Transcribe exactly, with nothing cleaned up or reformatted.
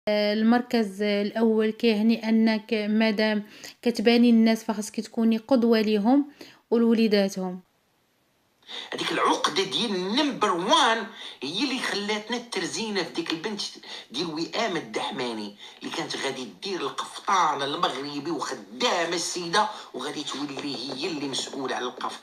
المركز الأول كيعني أنك مادام كتباني الناس فخاصك تكوني قدوة ليهم ولوليداتهم. هذيك العقده ديال نمبر وان هي اللي خلاتنا الترزينه في ديك البنت ديال وئام الدحماني اللي كانت غادي دير القفطان المغربي وخدامه السيده وغادي تولي هي اللي مسؤوله على القفطان.